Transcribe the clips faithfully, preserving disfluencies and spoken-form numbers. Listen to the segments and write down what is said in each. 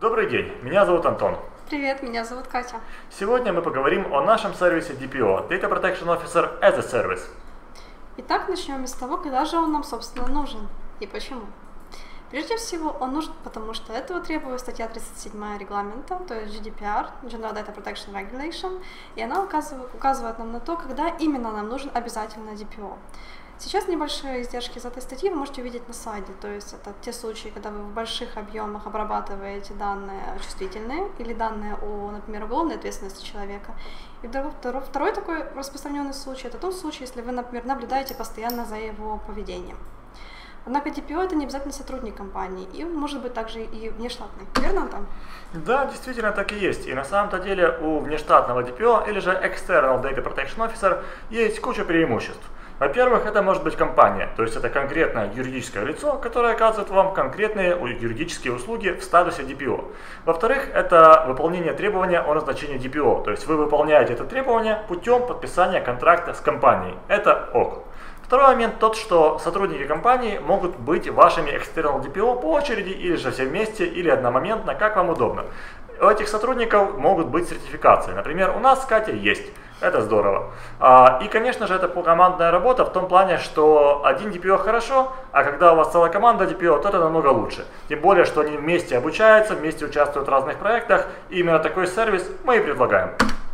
Добрый день, меня зовут Антон. Привет, меня зовут Катя. Сегодня мы поговорим о нашем сервисе ди пи о, Data Protection Officer as a Service. Итак, начнем с того, когда же он нам, собственно, нужен и почему. Прежде всего, он нужен, потому что этого требует статья тридцать семь регламента, то есть джи ди пи ар, General Data Protection Regulation, и она указывает, указывает нам на то, когда именно нам нужен обязательно ди пи о. Сейчас небольшие издержки из этой статьи вы можете увидеть на сайте, то есть это те случаи, когда вы в больших объемах обрабатываете данные чувствительные или данные о, например, уголовной ответственности человека. И второй, второй такой распространенный случай – это тот случай, если вы, например, наблюдаете постоянно за его поведением. Однако ди пи о – это не обязательно сотрудник компании, и он может быть также и внештатный. Верно, Антон? Да, действительно так и есть. И на самом-то деле у внештатного ди пи о или же External Data Protection Officer есть куча преимуществ. Во-первых, это может быть компания, то есть это конкретное юридическое лицо, которое оказывает вам конкретные юридические услуги в статусе ди пи о. Во-вторых, это выполнение требования о назначении ди пи о, то есть вы выполняете это требование путем подписания контракта с компанией. Это ок. Второй момент тот, что сотрудники компании могут быть вашими external ди пи о по очереди, или же все вместе, или одномоментно, как вам удобно. У этих сотрудников могут быть сертификации. Например, у нас с Катей есть. Это здорово. И, конечно же, это командная работа в том плане, что один ди пи о хорошо, а когда у вас целая команда ди пи о, то это намного лучше. Тем более, что они вместе обучаются, вместе участвуют в разных проектах. И именно такой сервис мы и предлагаем.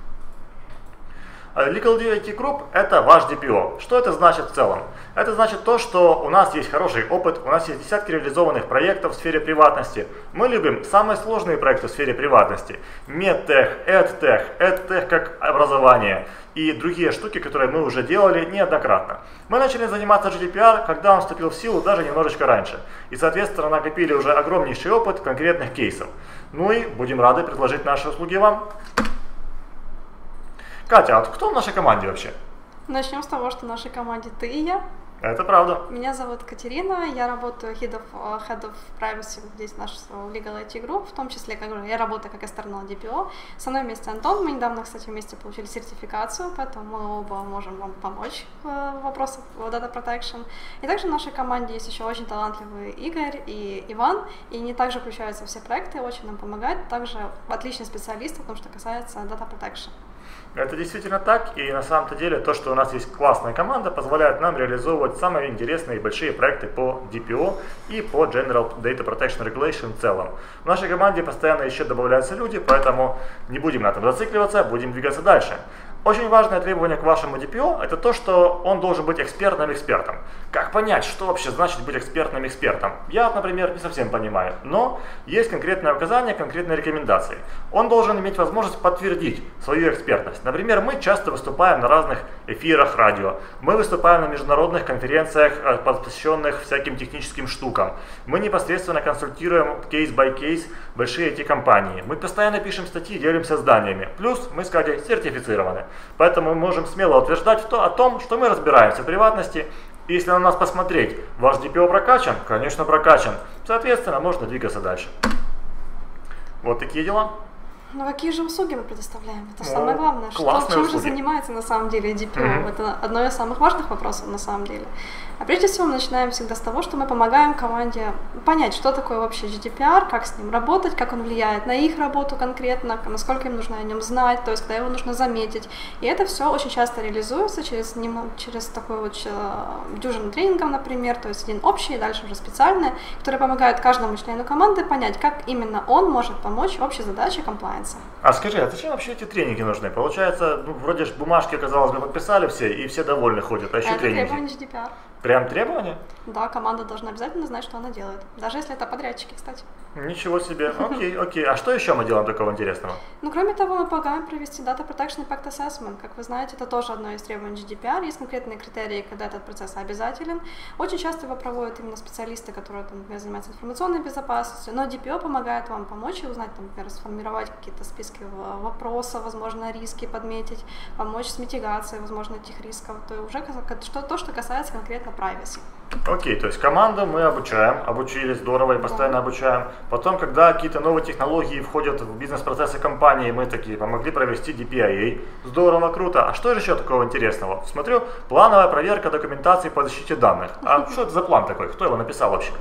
Legal ди ай ти Group – это ваш ди пи о. Что это значит в целом? Это значит то, что у нас есть хороший опыт, у нас есть десятки реализованных проектов в сфере приватности. Мы любим самые сложные проекты в сфере приватности. Медтех, эдтех, эдтех как образование и другие штуки, которые мы уже делали неоднократно. Мы начали заниматься джи ди пи ар, когда он вступил в силу даже немножечко раньше. И, соответственно, накопили уже огромнейший опыт конкретных кейсов. Ну и будем рады предложить наши услуги вам. Катя, а кто в нашей команде вообще? Начнем с того, что в нашей команде ты и я. Это правда. Меня зовут Катерина, я работаю Head of, Head of Privacy здесь в нашей Legal ай ти Group, в том числе как, я работаю как external ди пи о. Со мной вместе Антон, мы недавно, кстати, вместе получили сертификацию, поэтому мы оба можем вам помочь в вопросах Data Protection. И также в нашей команде есть еще очень талантливый Игорь и Иван, и они также включаются в все проекты, очень нам помогают, также отличные специалисты в том, что касается Data Protection. Это действительно так, и на самом-то деле то, что у нас есть классная команда, позволяет нам реализовывать самые интересные и большие проекты по ди пи о и по General Data Protection Regulation в целом. В нашей команде постоянно еще добавляются люди, поэтому не будем на этом зацикливаться, будем двигаться дальше. Очень важное требование к вашему ди пи о – это то, что он должен быть экспертным экспертом. Как понять, что вообще значит быть экспертным экспертом? Я, например, не совсем понимаю, но есть конкретное указание, конкретные рекомендации. Он должен иметь возможность подтвердить свою экспертность. Например, мы часто выступаем на разных эфирах радио, мы выступаем на международных конференциях, посвященных всяким техническим штукам. Мы непосредственно консультируем кейс-бай-кейс большие ай ти-компании. Мы постоянно пишем статьи, делимся зданиями. Плюс мы с Катей сертифицированы. Поэтому мы можем смело утверждать о том, что мы разбираемся в приватности. И если на нас посмотреть, ваш ди пи о прокачан? Конечно, прокачан. Соответственно, можно двигаться дальше. Вот такие дела. Ну какие же услуги мы предоставляем? Это ну, самое главное. Что, чем услуги. же занимается на самом деле ди пи о? Mm-hmm. Это одно из самых важных вопросов на самом деле. А прежде всего мы начинаем всегда с того, что мы помогаем команде понять, что такое вообще джи ди пи ар, как с ним работать, как он влияет на их работу конкретно, насколько им нужно о нем знать, то есть когда его нужно заметить. И это все очень часто реализуется через, через такой вот дюжину тренингов, например, то есть один общий и дальше уже специальные, которые помогают каждому члену команды понять, как именно он может помочь в общей задаче комплайенса. А скажи, а зачем вообще эти тренинги нужны? Получается, ну, вроде ж бумажки, казалось бы, подписали все, и все довольны ходят, а еще это тренинги. Требования джи ди пи ар. Прям требования? Да, команда должна обязательно знать, что она делает. Даже если это подрядчики, кстати. Ничего себе. Окей, окей. А что еще мы делаем такого интересного? Ну, кроме того, мы помогаем провести Data Protection Impact Assessment. Как вы знаете, это тоже одно из требований джи ди пи ар. Есть конкретные критерии, когда этот процесс обязателен. Очень часто его проводят именно специалисты, которые, например, занимаются информационной безопасностью. Но ди пи о помогает вам помочь и узнать, например, сформировать какие-то списки вопросов, возможно, риски подметить, помочь с митигацией, возможно, этих рисков. То, уже, что, то, что касается конкретно privacy. Окей, то есть команду мы обучаем, обучили здорово и постоянно да. обучаем. Потом, когда какие-то новые технологии входят в бизнес-процессы компании, мы такие помогли провести ди пи ай эй. Здорово, круто. А что же еще такого интересного? Смотрю, плановая проверка документации по защите данных. А что это за план такой? Кто его написал вообще?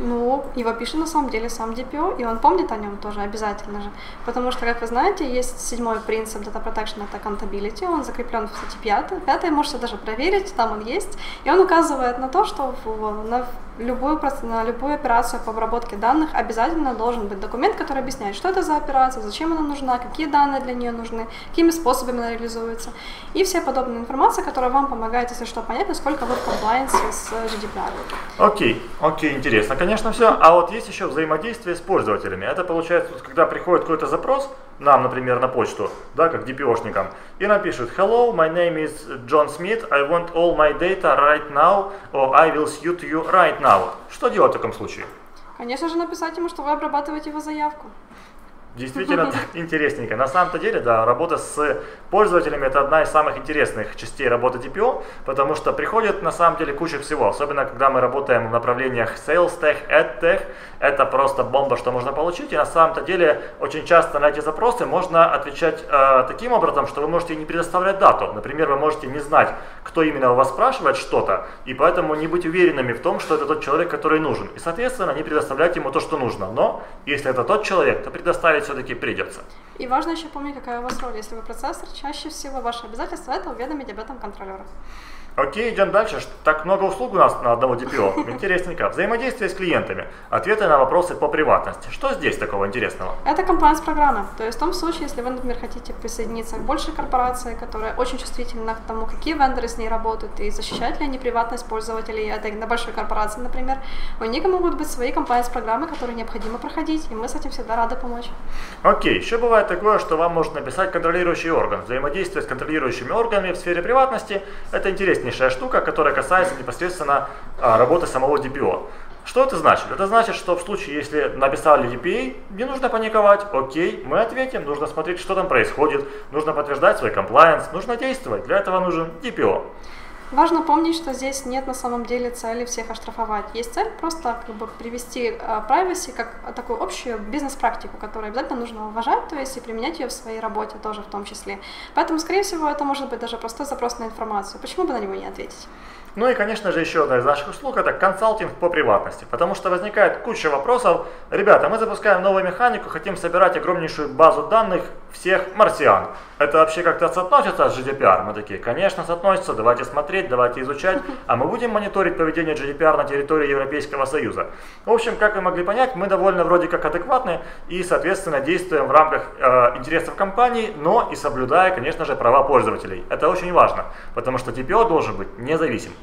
Ну, его пишет на самом деле сам ди пи о, и он помнит о нем тоже обязательно же. Потому что, как вы знаете, есть седьмой принцип Data Protection, это accountability, он закреплен в статье пятой. Пятый можете даже проверить, там он есть. И он указывает на то, что в, на, любую, на любую операцию по обработке данных обязательно должен быть документ, который объясняет, что это за операция, зачем она нужна, какие данные для нее нужны, какими способами она реализуется. И все подобные информации, которая вам помогает, если что, понять, насколько вы в комплайенсе с джи ди пи ар. Окей, окей, интересно, конечно, все. А вот есть еще взаимодействие с пользователями. Это получается, когда приходит какой-то запрос, нам, например, на почту, да, как ди пи о-шникам, и нам пишут: Hello, my name is John Smith, I want all my data right now, or I will suit you right now. Что делать в таком случае? Конечно же, написать ему, что вы обрабатываете его заявку. Действительно интересненько. На самом-то деле, да, работа с пользователями — это одна из самых интересных частей работы ди пи о, потому что приходит на самом деле куча всего, особенно когда мы работаем в направлениях Sales Tech, Ad Tech, это просто бомба, что можно получить, и на самом-то деле очень часто на эти запросы можно отвечать э, таким образом, что вы можете не предоставлять дату. Например, вы можете не знать, кто именно у вас спрашивает что-то, и поэтому не быть уверенными в том, что это тот человек, который нужен, и, соответственно, не предоставлять ему то, что нужно. Но если это тот человек, то предоставить все-таки придется. И важно еще помнить, какая у вас роль. Если вы процессор, чаще всего ваше обязательство — это уведомить об этом контролера. Окей, идем дальше. Так много услуг у нас на одного ди пи о. Интересненько. Взаимодействие с клиентами. Ответы на вопросы по приватности. Что здесь такого интересного? Это комплайенс-программа. То есть в том случае, если вы, например, хотите присоединиться к большей корпорации, которая очень чувствительна к тому, какие вендоры с ней работают и защищают ли они приватность пользователей, это на большой корпорации, например, у них могут быть свои комплайенс-программы, которые необходимо проходить, и мы с этим всегда рады помочь. Окей, еще бывает такое, что вам может написать контролирующий орган. Взаимодействие с контролирующими органами в сфере приватности – это интереснейшая штука, которая касается непосредственно а, работы самого ди пи о. Что это значит? Это значит, что в случае, если написали ди пи эй, не нужно паниковать, окей, мы ответим, нужно смотреть, что там происходит, нужно подтверждать свой комплайенс, нужно действовать, для этого нужен ди пи о. Важно помнить, что здесь нет на самом деле цели всех оштрафовать. Есть цель просто как бы привести uh, privacy как такую общую бизнес-практику, которую обязательно нужно уважать, то есть и применять ее в своей работе тоже в том числе. Поэтому, скорее всего, это может быть даже простой запрос на информацию. Почему бы на него не ответить? Ну и, конечно же, еще одна из наших услуг – это консалтинг по приватности, потому что возникает куча вопросов. Ребята, мы запускаем новую механику, хотим собирать огромнейшую базу данных всех марсиан. Это вообще как-то соотносится с джи ди пи ар? Мы такие: конечно, соотносится, давайте смотреть, давайте изучать, а мы будем мониторить поведение джи ди пи ар на территории Европейского Союза. В общем, как вы могли понять, мы довольно вроде как адекватны и, соответственно, действуем в рамках э, интересов компании, но и соблюдая, конечно же, права пользователей. Это очень важно, потому что ди пи о должен быть независим.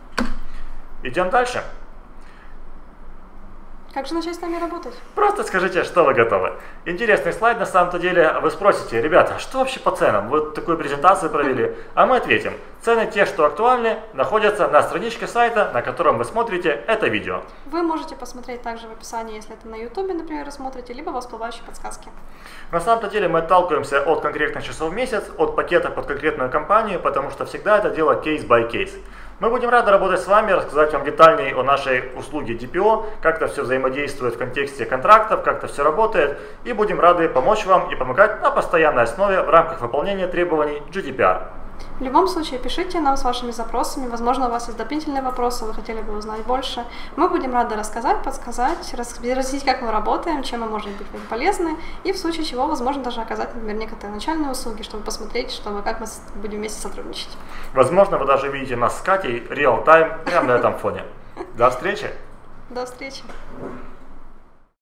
Идем дальше. Как же начать с нами работать? Просто скажите, что вы готовы. Интересный слайд, на самом-то деле. Вы спросите: ребята, что вообще по ценам? Вы такую презентацию провели. А мы ответим: цены те, что актуальны, находятся на страничке сайта, на котором вы смотрите это видео. Вы можете посмотреть также в описании, если это на YouTube, например, смотрите, либо в всплывающей подсказке. На самом-то деле мы отталкиваемся от конкретных часов в месяц, от пакета под конкретную компанию, потому что всегда это дело кейс-бай-кейс. Мы будем рады работать с вами, рассказать вам детальнее о нашей услуге ди пи о, как это все взаимодействует в контексте контрактов, как это все работает, и будем рады помочь вам и помогать на постоянной основе в рамках выполнения требований джи ди пи ар. В любом случае, пишите нам с вашими запросами, возможно, у вас есть дополнительные вопросы, вы хотели бы узнать больше. Мы будем рады рассказать, подсказать, разъяснить, как мы работаем, чем мы можем быть полезны, и в случае чего, возможно, даже оказать, например, некоторые начальные услуги, чтобы посмотреть, чтобы, как мы будем вместе сотрудничать. Возможно, вы даже видите нас с Катей реал-тайм прямо на этом фоне. До встречи! До встречи!